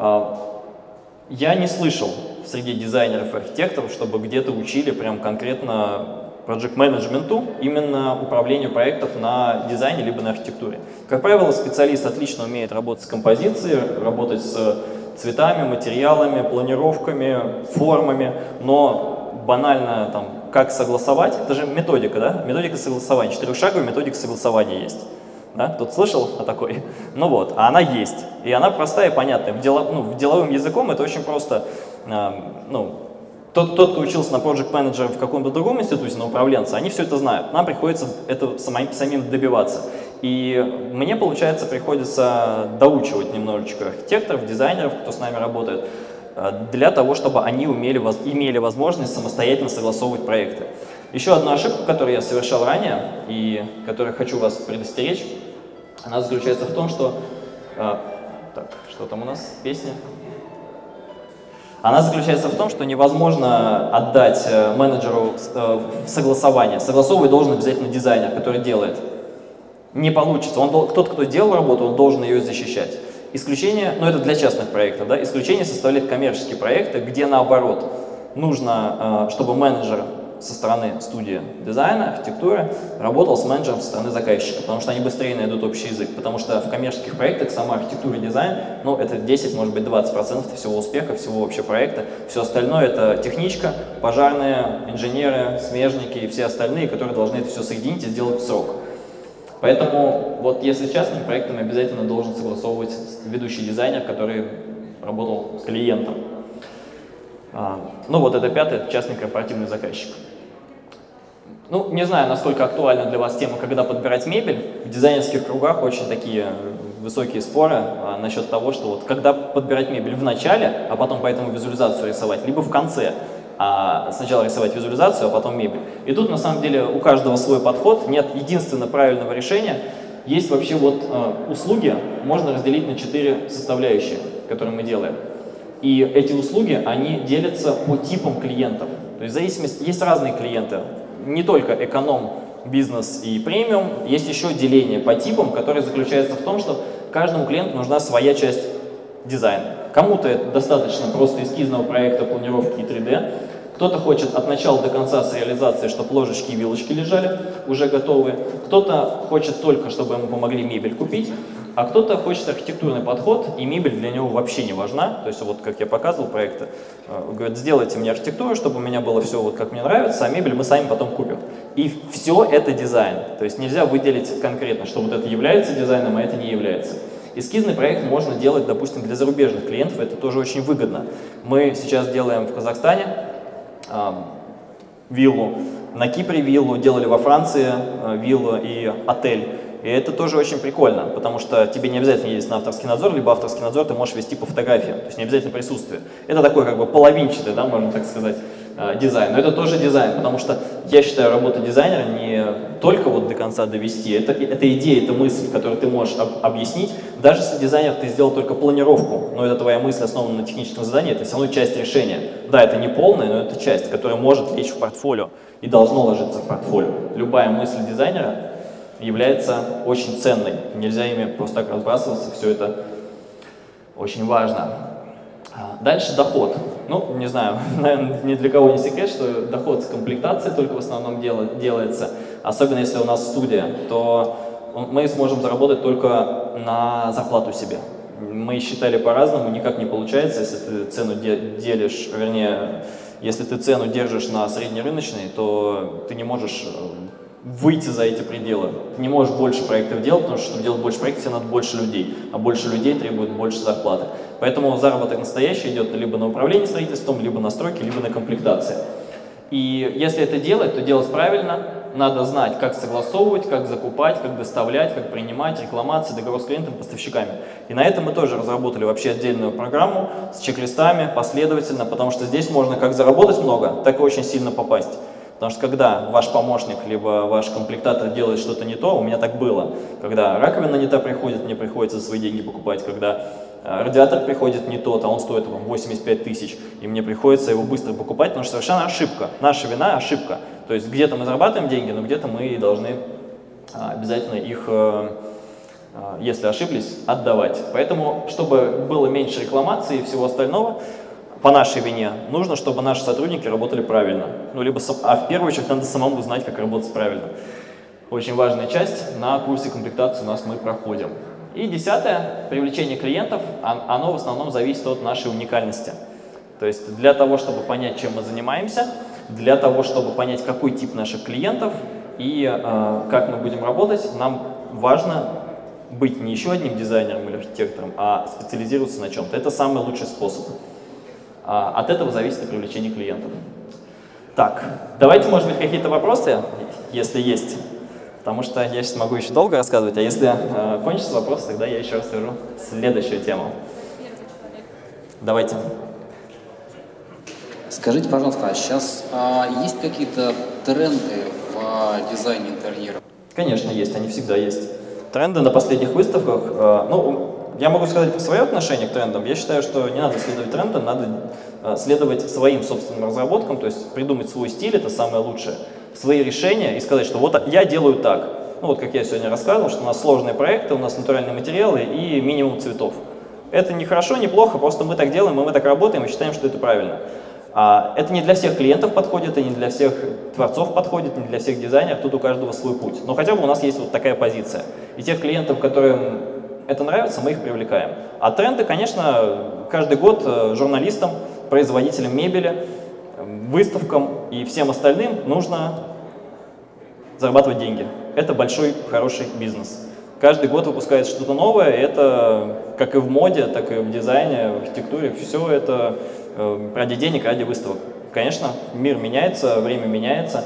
Я не слышал среди дизайнеров и архитекторов, чтобы где-то учили прям конкретно проект-менеджменту, именно управлению проектов на дизайне либо на архитектуре. Как правило, специалист отлично умеет работать с композицией, работать с цветами, материалами, планировками, формами, но банально там, как согласовать, это же методика, да? Методика согласования, 4-шаговая методика согласования есть. Да? Кто-то слышал о такой? Ну вот, а она есть. И она простая и понятная. Деловым языком это очень просто. кто учился на project manager в каком-то другом институте, на управленца, они все это знают. Нам приходится это самим добиваться. И мне, получается, приходится доучивать немножечко архитекторов, дизайнеров, кто с нами работает, для того, чтобы они имели возможность самостоятельно согласовывать проекты. Еще одну ошибку, которую я совершал ранее, и которую хочу вас предостеречь, она заключается в том, что... Так, что там у нас? Песня? Она заключается в том, что невозможно отдать менеджеру согласование. Согласовывать должен обязательно дизайнер, который делает. Не получится. Тот, кто делал работу, он должен ее защищать. Исключение, ну это для частных проектов, да, исключение составляют коммерческие проекты, где наоборот нужно, чтобы менеджер со стороны студии дизайна, архитектуры работал с менеджером со стороны заказчика, потому что они быстрее найдут общий язык, потому что в коммерческих проектах сама архитектура и дизайн, ну это 10, может быть 20% всего успеха, всего вообще проекта, все остальное это техничка, пожарные, инженеры, смежники и все остальные, которые должны это все соединить и сделать в срок. Поэтому вот если с частными проектами обязательно должен согласовывать ведущий дизайнер, который работал с клиентом. Ну вот это пятое, это частный корпоративный заказчик. Ну, не знаю, насколько актуальна для вас тема, когда подбирать мебель. В дизайнерских кругах очень такие высокие споры насчет того, что вот когда подбирать мебель в начале, а потом по этому визуализацию рисовать, либо в конце. Сначала рисовать визуализацию, а потом мебель. И тут на самом деле у каждого свой подход, нет единственно правильного решения. Есть вообще вот услуги, можно разделить на 4 составляющие, которые мы делаем. И эти услуги, они делятся по типам клиентов. То есть зависимость, есть разные клиенты, не только эконом, бизнес и премиум, есть еще деление по типам, которое заключается в том, что каждому клиенту нужна своя часть дизайна. Кому-то это достаточно просто эскизного проекта, планировки и 3D. Кто-то хочет от начала до конца с реализацией, чтобы ложечки и вилочки лежали, уже готовые. Кто-то хочет только, чтобы ему помогли мебель купить. А кто-то хочет архитектурный подход, и мебель для него вообще не важна. То есть вот как я показывал проекты, говорят, сделайте мне архитектуру, чтобы у меня было все вот как мне нравится, а мебель мы сами потом купим. И все это дизайн. То есть нельзя выделить конкретно, что вот это является дизайном, а это не является. Эскизный проект можно делать, допустим, для зарубежных клиентов, это тоже очень выгодно. Мы сейчас делаем в Казахстане виллу, на Кипре виллу, делали во Франции виллу и отель. И это тоже очень прикольно, потому что тебе не обязательно ездить на авторский надзор, либо авторский надзор ты можешь вести по фотографии, то есть не обязательно присутствие. Это такой как бы половинчатый, да, можно так сказать, дизайн. Но это тоже дизайн, потому что я считаю, работа дизайнера не только вот до конца довести, это идея, это мысль, которую ты можешь объяснить. Даже если дизайнер ты сделал только планировку, но это твоя мысль основана на техническом задании, это все равно часть решения. Да, это не полная, но это часть, которая может лечь в портфолио и должно ложиться в портфолио. Любая мысль дизайнера является очень ценной. Нельзя ими просто так разбрасываться, все это очень важно. Дальше доход. Ну, не знаю, наверное, ни для кого не секрет, что доход с комплектацией только в основном делается. Особенно если у нас студия, то мы сможем заработать только на зарплату себе. Мы считали по-разному, никак не получается, если ты цену делишь, вернее, если ты цену держишь на среднерыночной, то ты не можешь выйти за эти пределы. Ты не можешь больше проектов делать, потому что, чтобы делать больше проектов, тебе надо больше людей, а больше людей требует больше зарплаты. Поэтому заработок настоящий идет либо на управление строительством, либо на стройке, либо на комплектации. И если это делать, то делать правильно, надо знать, как согласовывать, как закупать, как доставлять, как принимать рекламации, договор с клиентом, поставщиками. И на этом мы тоже разработали вообще отдельную программу с чек-листами, последовательно, потому что здесь можно как заработать много, так и очень сильно попасть. Потому что когда ваш помощник, либо ваш комплектатор делает что-то не то, у меня так было, когда раковина не та приходит, мне приходится за свои деньги покупать, когда радиатор приходит не тот, а он стоит 85 тысяч, и мне приходится его быстро покупать, потому что совершенно ошибка. Наша вина – ошибка. То есть где-то мы зарабатываем деньги, но где-то мы должны обязательно их, если ошиблись, отдавать. Поэтому, чтобы было меньше рекламации и всего остального, по нашей вине, нужно, чтобы наши сотрудники работали правильно. Ну, либо, а в первую очередь надо самому знать, как работать правильно. Очень важная часть. На курсе комплектации у нас мы проходим. И 10-е, привлечение клиентов, оно в основном зависит от нашей уникальности. То есть для того, чтобы понять, чем мы занимаемся, для того, чтобы понять, какой тип наших клиентов и как мы будем работать, нам важно быть не еще одним дизайнером или архитектором, а специализироваться на чем-то. Это самый лучший способ. От этого зависит и привлечение клиентов. Так, давайте, может быть, какие-то вопросы, если есть. Потому что я сейчас могу еще долго рассказывать, а если кончится вопрос, тогда я еще расскажу следующую тему. Давайте. Скажите, пожалуйста, а сейчас есть какие-то тренды в дизайне интерьера? Конечно, есть, они всегда есть. Тренды на последних выставках, я могу сказать по свое отношение к трендам. Я считаю, что не надо следовать трендам, надо следовать своим собственным разработкам, то есть придумать свой стиль, это самое лучшее, свои решения и сказать, что вот я делаю так. Ну вот как я сегодня рассказывал, что у нас сложные проекты, у нас натуральные материалы и минимум цветов. Это не хорошо, не плохо, просто мы так делаем, и мы так работаем и считаем, что это правильно. Это не для всех клиентов подходит, и не для всех творцов подходит, не для всех дизайнеров, тут у каждого свой путь. Но хотя бы у нас есть вот такая позиция. И тех клиентов, которым это нравится, мы их привлекаем. А тренды, конечно, каждый год журналистам, производителям мебели, выставкам и всем остальным нужно зарабатывать деньги. Это большой, хороший бизнес. Каждый год выпускается что-то новое, это как и в моде, так и в дизайне, в архитектуре, все это ради денег, ради выставок. Конечно, мир меняется, время меняется,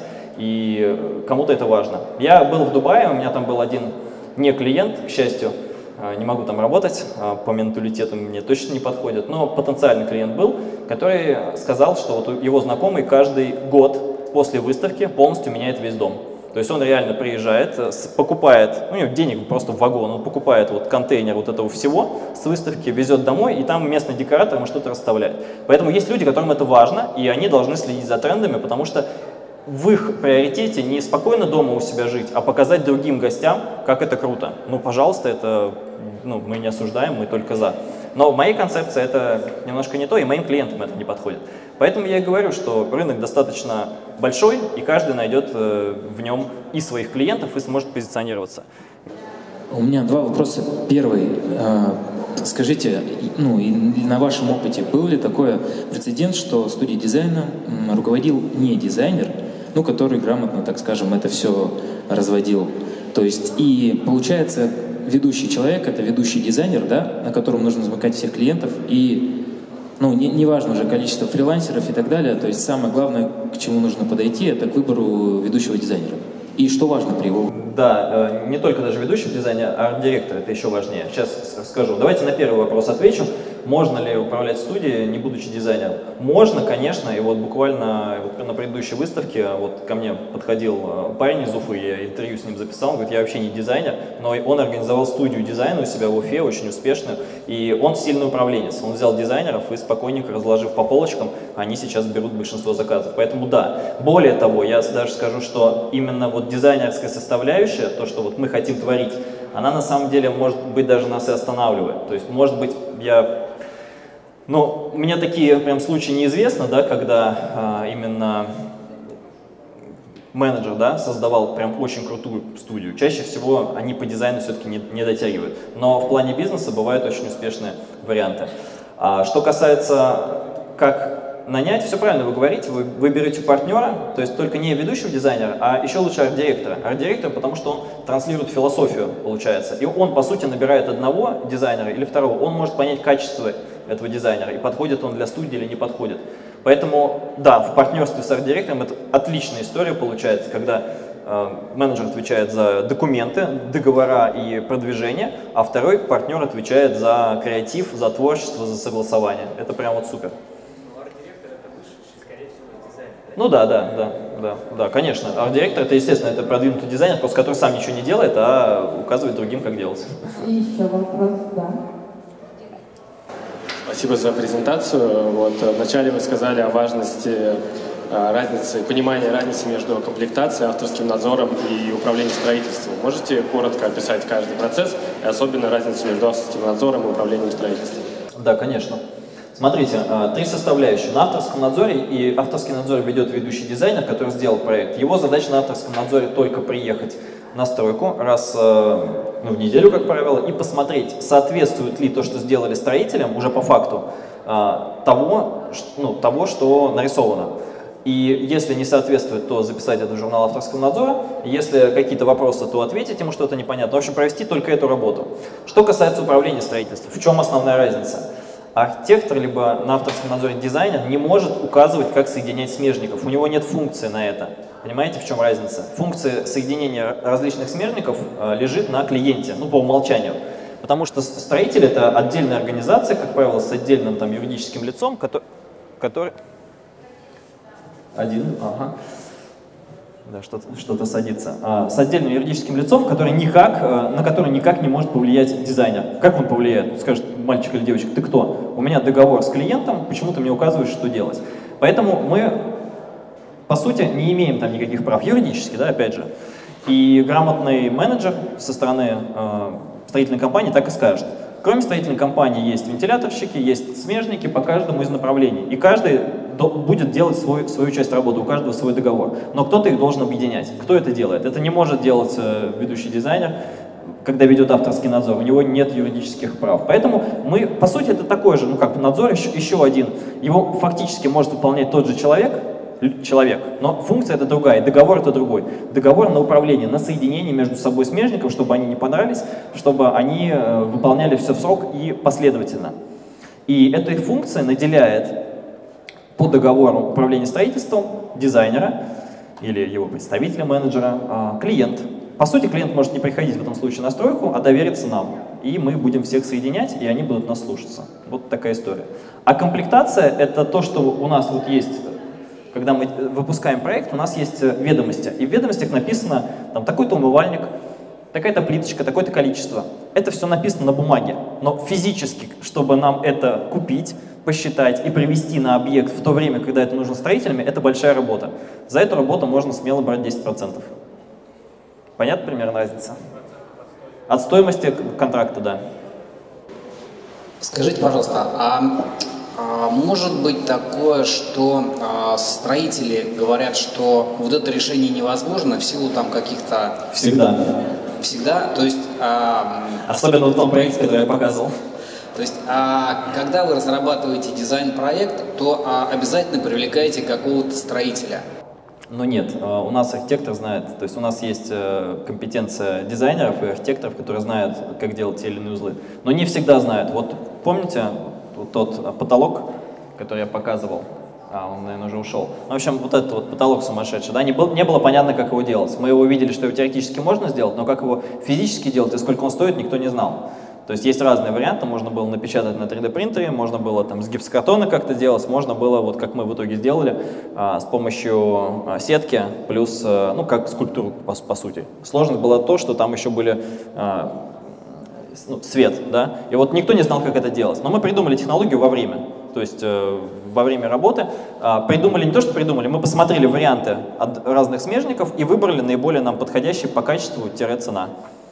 и кому-то это важно. Я был в Дубае, у меня там был один не клиент, к счастью, не могу там работать, по менталитету мне точно не подходит, но потенциальный клиент был, который сказал, что вот его знакомый каждый год после выставки полностью меняет весь дом. То есть он реально приезжает, покупает, у него денег просто в вагон, он покупает вот контейнер вот этого всего с выставки, везет домой, и там местный декоратор ему что-то расставляет. Поэтому есть люди, которым это важно, и они должны следить за трендами, потому что в их приоритете не спокойно дома у себя жить, а показать другим гостям, как это круто. Ну, пожалуйста, это мы не осуждаем, мы только за. Но в моей концепции это немножко не то, и моим клиентам это не подходит. Поэтому я и говорю, что рынок достаточно большой, и каждый найдет в нем и своих клиентов, и сможет позиционироваться. У меня два вопроса. Первый. Скажите, и на вашем опыте был ли такой прецедент, что студией дизайна руководил не дизайнер, который грамотно, так скажем, это все разводил? То есть, и получается, ведущий человек — это ведущий дизайнер, да, на котором нужно замыкать всех клиентов, и не важно уже количество фрилансеров и так далее, то есть самое главное, к чему нужно подойти, это к выбору ведущего дизайнера. И что важно при его... Да, не только даже ведущего дизайнера, а арт-директор, это еще важнее. Сейчас скажу. Давайте на первый вопрос отвечу. Можно ли управлять студией, не будучи дизайнером? Можно, конечно, и вот буквально на предыдущей выставке вот ко мне подходил парень из Уфы, я интервью с ним записал, он говорит, я вообще не дизайнер, но он организовал студию дизайна у себя в Уфе, очень успешную, и он сильный управленец. Он взял дизайнеров и спокойненько, разложив по полочкам, они сейчас берут большинство заказов. Поэтому да, более того, я даже скажу, что именно вот дизайнерская составляющая, то, что вот мы хотим творить, она на самом деле, может быть, даже нас и останавливает. То есть, может быть, мне такие прям случаи неизвестны, да, когда именно менеджер, да, создавал прям очень крутую студию. Чаще всего они по дизайну все-таки не дотягивают. Но в плане бизнеса бывают очень успешные варианты. Что касается, как нанять, все правильно вы говорите, вы берете партнера, то есть только не ведущего дизайнера, а еще лучше арт-директора. Арт-директор, потому что он транслирует философию, получается. И он, по сути, набирает одного дизайнера или второго. Он может понять качество этого дизайнера, и подходит он для студии или не подходит. Поэтому, да, в партнерстве с арт-директором это отличная история получается, когда менеджер отвечает за документы, договора и продвижение, а второй партнер отвечает за креатив, за творчество, за согласование. Это прям вот супер. Ну да, конечно. Арт-директор — это, естественно, это продвинутый дизайнер, просто который сам ничего не делает, а указывает другим, как делать. И еще вопрос, да. Спасибо за презентацию. Вот, вначале вы сказали о важности понимания разницы между комплектацией, авторским надзором и управлением строительством. Можете коротко описать каждый процесс и особенно разницу между авторским надзором и управлением строительством? Да, конечно. Смотрите, три составляющие. На авторском надзоре, и авторский надзор ведет ведущий дизайнер, который сделал проект. Его задача на авторском надзоре только приехать на стройку раз в неделю, как правило, и посмотреть, соответствует ли то, что сделали строителям, уже по факту, того, что нарисовано. И если не соответствует, то записать это в журнал авторского надзора. Если какие-то вопросы, то ответить ему что-то непонятно. В общем, провести только эту работу. Что касается управления строительством, в чем основная разница? Архитектор, либо на авторском надзоре дизайнер не может указывать, как соединять смежников. У него нет функции на это. Понимаете, в чем разница? Функция соединения различных смежников лежит на клиенте, ну, по умолчанию. Потому что строитель — это отдельная организация, как правило, с отдельным там юридическим лицом, который... Да, что-то садится. С отдельным юридическим лицом, на который никак не может повлиять дизайнер. Как он повлияет? Скажет мальчик или девочка: ты кто? У меня договор с клиентом, почему ты мне указываешь, что делать? Поэтому мы, по сути, не имеем там никаких прав юридически, да, опять же. И грамотный менеджер со стороны строительной компании так и скажет: кроме строительной компании есть вентиляторщики, есть смежники по каждому из направлений. И каждый будет делать свою часть работы, у каждого свой договор. Но кто-то их должен объединять. Кто это делает? Это не может делать ведущий дизайнер, когда ведет авторский надзор. У него нет юридических прав. Поэтому мы, по сути, это такой же, ну как надзор, еще один. Его фактически может выполнять тот же человек, но функция это другая, договор это другой. Договор на управление, на соединение между собой смежников, чтобы они не понравились, чтобы они выполняли все в срок и последовательно. И этой функцией наделяет по договору управления строительством дизайнера или его представителя, менеджера, клиент. По сути, клиент может не приходить в этом случае на стройку, а довериться нам. И мы будем всех соединять, и они будут нас слушаться. Вот такая история. А комплектация — это то, что у нас вот есть. Когда мы выпускаем проект, у нас есть ведомости. И в ведомостях написано там такой-то умывальник, такая-то плиточка, такое-то количество. Это все написано на бумаге. Но физически, чтобы нам это купить, посчитать и привести на объект в то время, когда это нужно строителями, это большая работа. За эту работу можно смело брать 10%. Понятно примерно разница? От стоимости контракта, да. Скажите, пожалуйста, может быть такое, что строители говорят, что вот это решение невозможно в силу там каких-то... Всегда. Всегда? То есть... Особенно в том проекте, который я показывал. То есть, когда вы разрабатываете дизайн-проект, то обязательно привлекаете какого-то строителя? Ну нет, у нас архитектор знает, то есть у нас есть компетенция дизайнеров и архитекторов, которые знают, как делать те или иные узлы, но не всегда знают. Вот помните тот потолок, который я показывал? Он, наверное, уже ушел. В общем, вот этот вот потолок сумасшедший, да, не было понятно, как его делать. Мы его увидели, что его теоретически можно сделать, но как его физически делать и сколько он стоит, никто не знал. То есть есть разные варианты, можно было напечатать на 3D принтере, можно было там с гипсокартона как-то делать, можно было, вот как мы в итоге сделали, с помощью сетки, плюс, ну, как скульптуру, по сути. Сложность была то, что там еще были свет, да, и вот никто не знал, как это делать. Но мы придумали технологию во время, то есть во время работы. Придумали не то, что придумали, мы посмотрели варианты от разных смежников и выбрали наиболее нам подходящий по качеству-цена.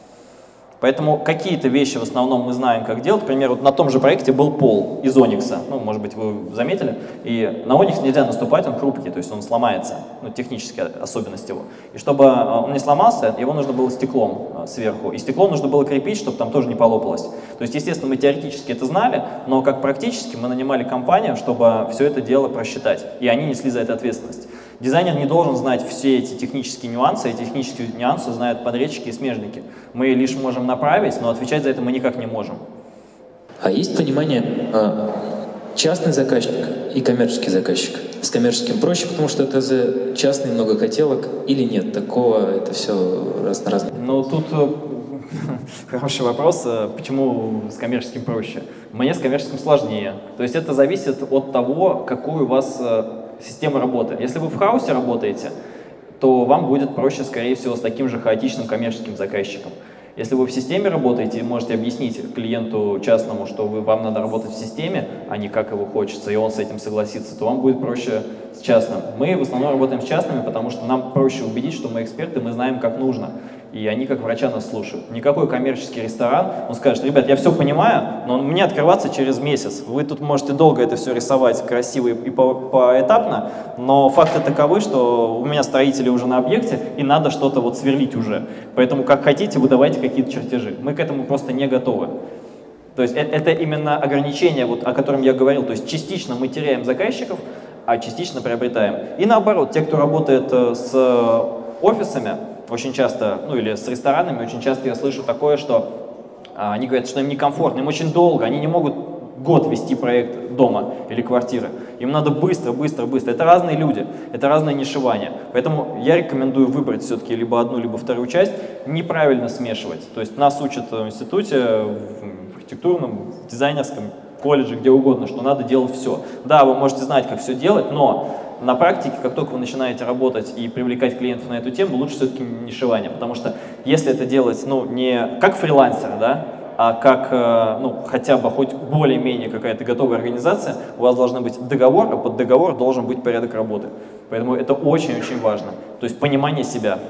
Поэтому какие-то вещи в основном мы знаем, как делать. К примеру, на том же проекте был пол из оникса, ну, может быть, вы заметили, и на оникс нельзя наступать, он хрупкий, то есть он сломается, ну, технические особенности его. И чтобы он не сломался, его нужно было стеклом сверху, и стекло нужно было крепить, чтобы там тоже не полопалось. То есть, естественно, мы теоретически это знали, но как практически мы нанимали компанию, чтобы все это дело просчитать, и они несли за это ответственность. Дизайнер не должен знать все эти технические нюансы, эти технические нюансы знают подрядчики и смежники. Мы лишь можем направить, но отвечать за это мы никак не можем. А есть понимание частный заказчик и коммерческий заказчик? С коммерческим проще, потому что это за частный много хотелок, или нет? Такого это все раз на раз? Ну, тут хороший вопрос, почему с коммерческим проще? Мне с коммерческим сложнее. То есть это зависит от того, какую у вас система работы. Если вы в хаосе работаете, то вам будет проще, скорее всего, с таким же хаотичным коммерческим заказчиком. Если вы в системе работаете и можете объяснить клиенту частному, что вам надо работать в системе, а не как его хочется, и он с этим согласится, то вам будет проще с частным. Мы в основном работаем с частными, потому что нам проще убедить, что мы эксперты, мы знаем, как нужно. И они как врача нас слушают. Никакой коммерческий ресторан, он скажет: ребят, я все понимаю, но мне открываться через месяц. Вы тут можете долго это все рисовать красиво и поэтапно, но факты таковы, что у меня строители уже на объекте, и надо что-то вот сверлить уже. Поэтому как хотите, выдавайте какие-то чертежи. Мы к этому просто не готовы. То есть это именно ограничение, вот, о котором я говорил. То есть частично мы теряем заказчиков, а частично приобретаем. И наоборот, те, кто работает с офисами, очень часто, ну или с ресторанами, очень часто я слышу такое, что они говорят, что им некомфортно, им очень долго, они не могут год вести проект дома или квартиры. Им надо быстро. Это разные люди, это разное нишевание. Поэтому я рекомендую выбрать все-таки либо одну, либо вторую часть, неправильно смешивать. То есть нас учат в институте, в архитектурном, в дизайнерском колледже, где угодно, что надо делать все. Да, вы можете знать, как все делать, но на практике, как только вы начинаете работать и привлекать клиентов на эту тему, лучше все-таки нишевание. Потому что если это делать, ну, не как фрилансер, да, а как, ну, хотя бы хоть более-менее какая-то готовая организация, у вас должен быть договор, а под договор должен быть порядок работы. Поэтому это очень-очень важно. То есть понимание себя.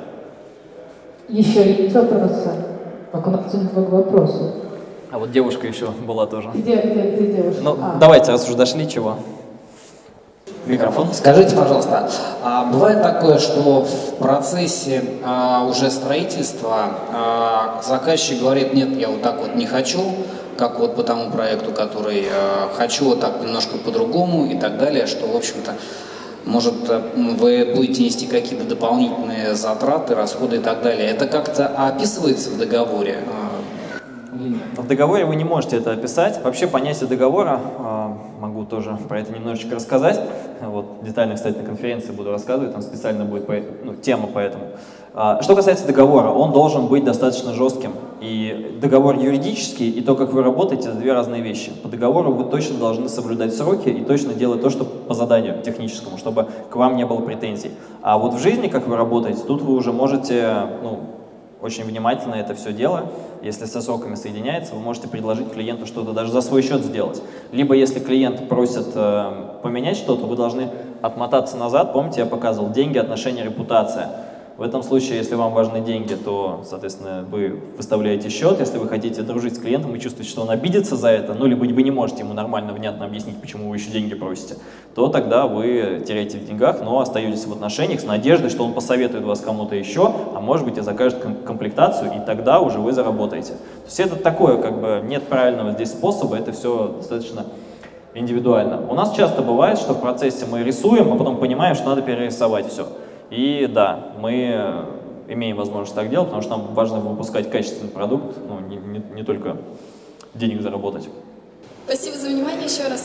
Еще есть вопросы? К вопросу. А вот девушка еще была тоже. Где девушка? Ну, давайте, раз уже дошли, чего? Микрофон. Скажите, пожалуйста, бывает такое, что в процессе уже строительства заказчик говорит: нет, я вот так вот не хочу, как вот по тому проекту, который хочу, вот так немножко по-другому и так далее, что, в общем-то, может, вы будете нести какие-то дополнительные затраты, расходы и так далее. Это как-то описывается в договоре? В договоре вы не можете это описать. Вообще понятие договора, могу тоже про это немножечко рассказать. Вот, детально, кстати, на конференции буду рассказывать, там специально будет тема по этому. Что касается договора, он должен быть достаточно жестким. И договор юридический, и то, как вы работаете, это две разные вещи. По договору вы точно должны соблюдать сроки и точно делать то, что по заданию техническому, чтобы к вам не было претензий. А вот в жизни, как вы работаете, тут вы уже можете, ну, очень внимательно это все дело. Если со сроками соединяется, вы можете предложить клиенту что-то даже за свой счет сделать. Либо если клиент просит поменять что-то, вы должны отмотаться назад. Помните, я показывал деньги, отношения, репутация. В этом случае, если вам важны деньги, то, соответственно, вы выставляете счет. Если вы хотите дружить с клиентом и чувствуете, что он обидится за это, ну, либо вы не можете ему нормально, внятно объяснить, почему вы еще деньги просите, то тогда вы теряете в деньгах, но остаетесь в отношениях с надеждой, что он посоветует вас кому-то еще, а может быть и закажет комплектацию, и тогда уже вы заработаете. То есть это такое, как бы, нет правильного здесь способа, это все достаточно индивидуально. У нас часто бывает, что в процессе мы рисуем, а потом понимаем, что надо перерисовать все. И да, мы имеем возможность так делать, потому что нам важно выпускать качественный продукт, ну, не только денег заработать. Спасибо за внимание еще раз.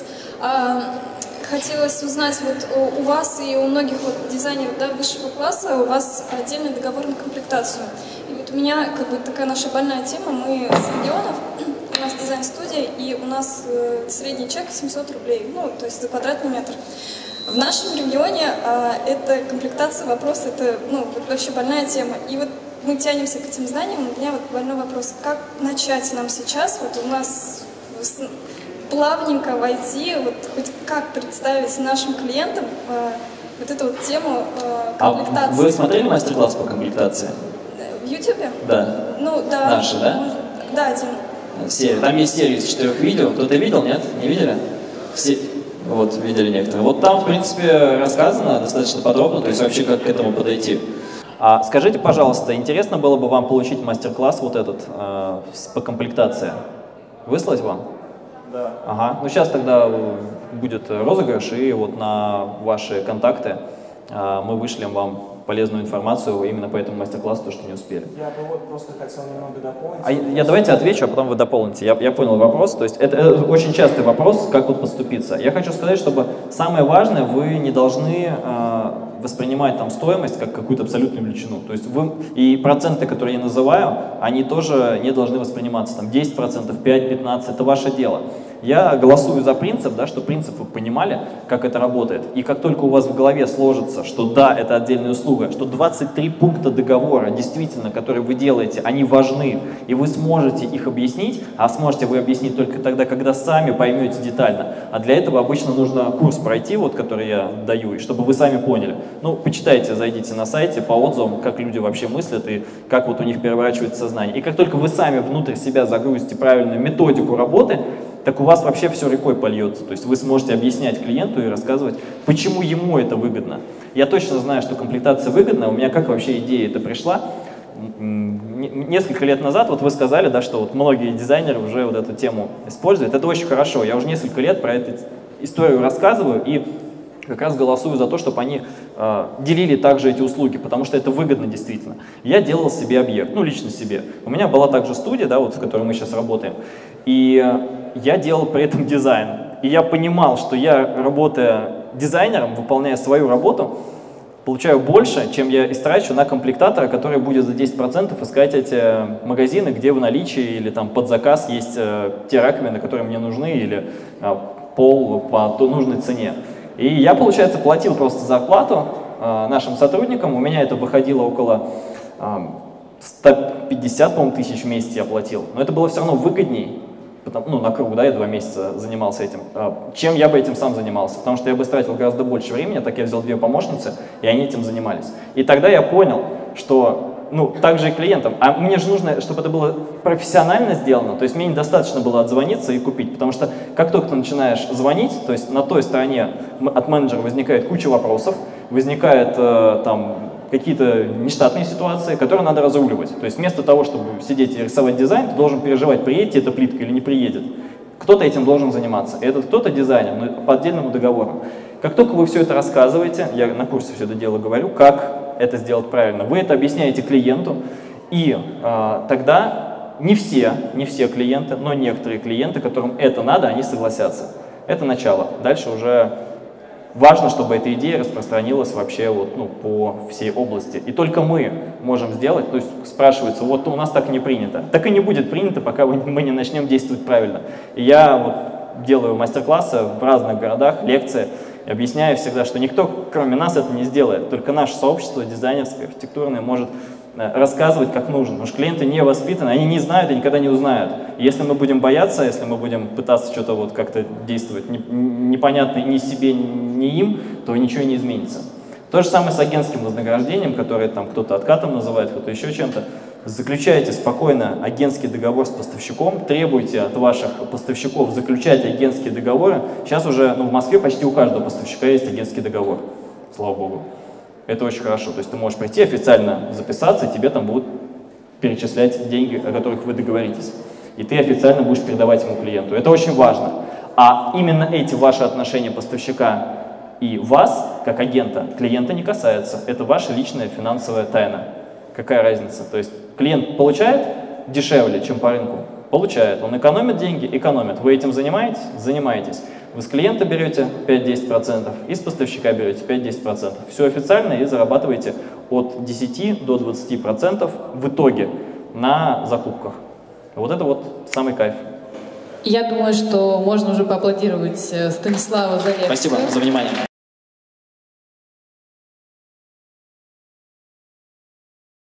Хотелось узнать, вот у вас и у многих вот дизайнеров, да, высшего класса, у вас отдельный договор на комплектацию. И вот у меня как бы такая наша больная тема, мы с регионов, у нас дизайн-студия, и у нас средний чек 700 рублей, ну, то есть за квадратный метр. В нашем регионе эта комплектация, вопрос, это, ну, вообще больная тема. И вот мы тянемся к этим знаниям, у меня вот больной вопрос, как начать нам сейчас, вот у нас плавненько войти, вот хоть как представить нашим клиентам вот эту вот тему комплектации. А вы смотрели мастер-класс по комплектации? В Ютубе? Да. Ну, да. Наши, да? Да, один. Серия. Там есть серия из 4 видео. Кто-то видел, нет? Не видели? Вот, видели некоторые. Вот там, в принципе, рассказано достаточно подробно, то есть вообще как к этому подойти. Скажите, пожалуйста, интересно было бы вам получить мастер-класс вот этот по комплектации? Выслать вам? Да. Ага. Ну, сейчас тогда будет розыгрыш, и вот на ваши контакты мы вышлем вам полезную информацию именно по этому мастер-классу, то, что не успели. Я бы вот просто хотел немного дополнить. Я давайте отвечу, а потом вы дополните. Я понял вопрос. То есть это очень частый вопрос, как вот поступиться. Я хочу сказать, чтобы самое важное, вы не должны воспринимать там стоимость как какую-то абсолютную величину. То есть вы, и проценты, которые я называю, они тоже не должны восприниматься. Там 10%, 5, 15, это ваше дело. Я голосую за принцип, да, что принцип вы понимали, как это работает. И как только у вас в голове сложится, что да, это отдельная услуга, что 23 пункта договора, действительно, которые вы делаете, они важны, и вы сможете их объяснить, а сможете вы объяснить только тогда, когда сами поймете детально. А для этого обычно нужно курс пройти, вот, который я даю, и чтобы вы сами поняли. Ну, почитайте, зайдите на сайте по отзывам, как люди вообще мыслят и как вот у них переворачивается сознание. И как только вы сами внутрь себя загрузите правильную методику работы, так у вас вообще все рекой польется. То есть вы сможете объяснять клиенту и рассказывать, почему ему это выгодно. Я точно знаю, что комплектация выгодна. У меня как вообще идея это пришла? Несколько лет назад, вот вы сказали, да, что вот многие дизайнеры уже вот эту тему используют. Это очень хорошо. Я уже несколько лет про эту историю рассказываю и как раз голосую за то, чтобы они делили также эти услуги, потому что это выгодно действительно. Я делал себе объект, ну лично себе. У меня была также студия, да, вот, в которой мы сейчас работаем. И я делал при этом дизайн. И я понимал, что я, работая дизайнером, выполняя свою работу, получаю больше, чем я истрачу на комплектатора, который будет за 10% искать эти магазины, где в наличии или там под заказ есть те раковины, которые мне нужны, или пол по нужной цене. И я, получается, платил просто зарплату нашим сотрудникам, у меня это выходило около 150, по-моему, тысяч в месяц я платил, но это было все равно выгодней, ну, на круг, да, я 2 месяца занимался этим, чем я бы этим сам занимался, потому что я бы тратил гораздо больше времени, так я взял 2 помощницы, и они этим занимались. И тогда я понял, что, ну, также и клиентам, а мне же нужно, чтобы это было профессионально сделано, то есть мне недостаточно было отзвониться и купить, потому что как только ты начинаешь звонить, то есть на той стороне от менеджера возникает куча вопросов, возникает там какие-то нештатные ситуации, которые надо разруливать. То есть вместо того, чтобы сидеть и рисовать дизайн, ты должен переживать, приедет эта плитка или не приедет. Кто-то этим должен заниматься. И этот кто-то дизайнер, но по отдельному договору. Как только вы все это рассказываете, я на курсе все это дело говорю, как это сделать правильно, вы это объясняете клиенту, и тогда не все клиенты, но некоторые клиенты, которым это надо, они согласятся. Это начало. Дальше уже важно, чтобы эта идея распространилась вообще вот, ну, по всей области. И только мы можем сделать, то есть спрашивается, вот у нас так не принято. Так и не будет принято, пока мы не начнем действовать правильно. И я вот делаю мастер-классы в разных городах, лекции, и объясняю всегда, что никто, кроме нас, это не сделает. Только наше сообщество дизайнерское, архитектурное может рассказывать, как нужно. Потому что клиенты не воспитаны, они не знают и никогда не узнают. И если мы будем бояться, если мы будем пытаться что-то вот как-то действовать непонятно ни себе, ни им, то ничего не изменится. То же самое с агентским вознаграждением, которое там кто-то откатом называет, кто-то еще чем-то. Заключайте спокойно агентский договор с поставщиком, требуйте от ваших поставщиков заключать агентские договоры. Сейчас уже в Москве почти у каждого поставщика есть агентский договор, слава богу. Это очень хорошо. То есть ты можешь прийти официально записаться, и тебе там будут перечислять деньги, о которых вы договоритесь. И ты официально будешь передавать ему клиенту. Это очень важно. А именно эти ваши отношения поставщика и вас, как агента, клиента не касаются. Это ваша личная финансовая тайна. Какая разница? То есть клиент получает дешевле, чем по рынку? Получает. Он экономит деньги? Экономит. Вы этим занимаетесь? Занимаетесь. Вы с клиента берете 5-10%, и с поставщика берете 5-10%. Все официально и зарабатываете от 10 до 20% в итоге на закупках. Вот это вот самый кайф. Я думаю, что можно уже поаплодировать Станиславу за лекцию. Спасибо за внимание.